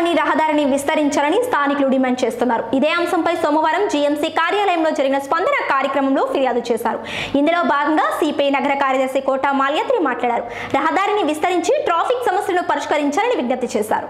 Colony రహదారిని విస్తరించాలని స్థానికులు డిమాండ్ చేస్తున్నారు. ఇదే అంశంపై సోమవారం జీఎంసీ కార్యాలయంలో జరిగిన స్పందన కార్యక్రమంలో ఫిర్యాదు చేశారు. ఇందులో భాగంగా సిపిఐ నగర కార్యదర్శి కోట మాల్యాద్రి మాట్లాడారు. రహదారిని విస్తరించి ట్రాఫిక్ సమస్యలను పరిష్కరించాలని విజ్ఞప్తి చేశారు.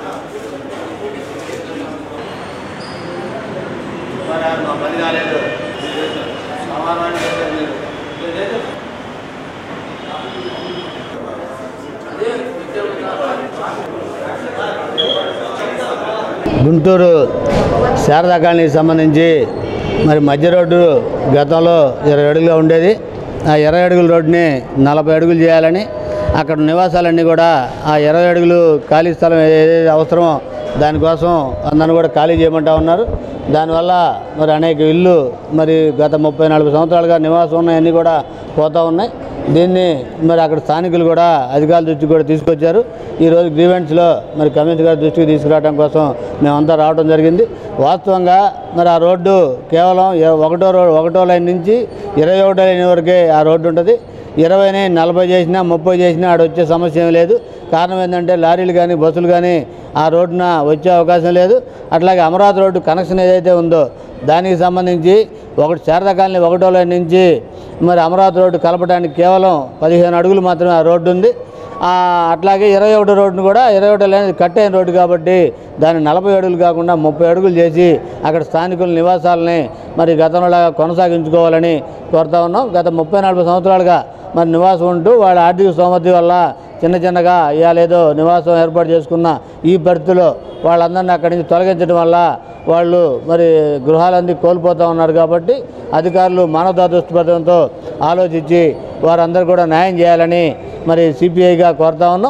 గుంటూరు శారదా కాలనీకి సంబంధించి మరి మధ్య రోడ్డు గతంలో 20 అడుగులుగా ఉండేది. ఆ 20 అడుగుల రోడ్డుని 40 అడుగులు చేయాలని, అక్కడ నివాసాలన్నీ కూడా ఆ 20 అడుగులు ఖాళీ స్థలం ఏదైతే అవసరమో దానికోసం అందరిని కూడా ఖాళీ చేయమంటా ఉన్నారు. దానివల్ల మరి అనేక ఇళ్ళు మరి గత 30-40 సంవత్సరాలుగా నివాసం ఉన్నాయన్నీ కూడా పోతూ ఉన్నాయి. దీన్ని మరి అక్కడ స్థానికులు కూడా అధికారుల దృష్టికి కూడా తీసుకొచ్చారు. ఈరోజు గ్రీవెన్స్లో మరి కమిషనర్ గారి దృష్టికి తీసుకురావడం కోసం మేమంతా రావడం జరిగింది. వాస్తవంగా మరి ఆ రోడ్డు కేవలం ఒకటో లైన్ నుంచి 21వ లైన్ వరకే ఆ రోడ్డు ఉంటుంది. 20ని 40 చేసినా 30 చేసినా ఆడ వచ్చే సమస్య ఏం లేదు. కారణం ఏంటంటే లారీలు కానీ బస్సులు కానీ ఆ రోడ్డున వచ్చే అవకాశం లేదు. అట్లాగే అమరావతి రోడ్డు కనెక్షన్ ఏదైతే ఉందో దానికి సంబంధించి శారదా కాలనీ 1వ లైన్ నుంచి మరి అమరావతి రోడ్డు కలపడానికి కేవలం 15 అడుగులు మాత్రమే ఆ రోడ్డు ఉంది. అట్లాగే 21 రోడ్డును కూడా 21 లైన్ కట్టైన రోడ్డు కాబట్టి దాన్ని 40 అడుగులు కాకుండా 30 అడుగులు చేసి అక్కడ స్థానికుల నివాసాలని మరి గతంలో కొనసాగించుకోవాలని కోరుతా ఉన్నాం. గత 30-40 సంవత్సరాలుగా మరి నివాసం ఉంటూ వాళ్ళ ఆర్థిక స్తోమత వల్ల చిన్నగా ఇవాళ ఏదో నివాసం ఏర్పాటు చేసుకున్న ఈ పరిస్థితిలో వాళ్ళందరినీ అక్కడి నుంచి తొలగించడం వల్ల వాళ్ళు మరి గృహాలన్నీ కోల్పోతూ ఉన్నారు. కాబట్టి అధికారులు మానవతా దృష్టిపథంతో ఆలోచించి వారందరూ కూడా న్యాయం చేయాలని మరి సిపిఐగా కోరుతా ఉన్నాం.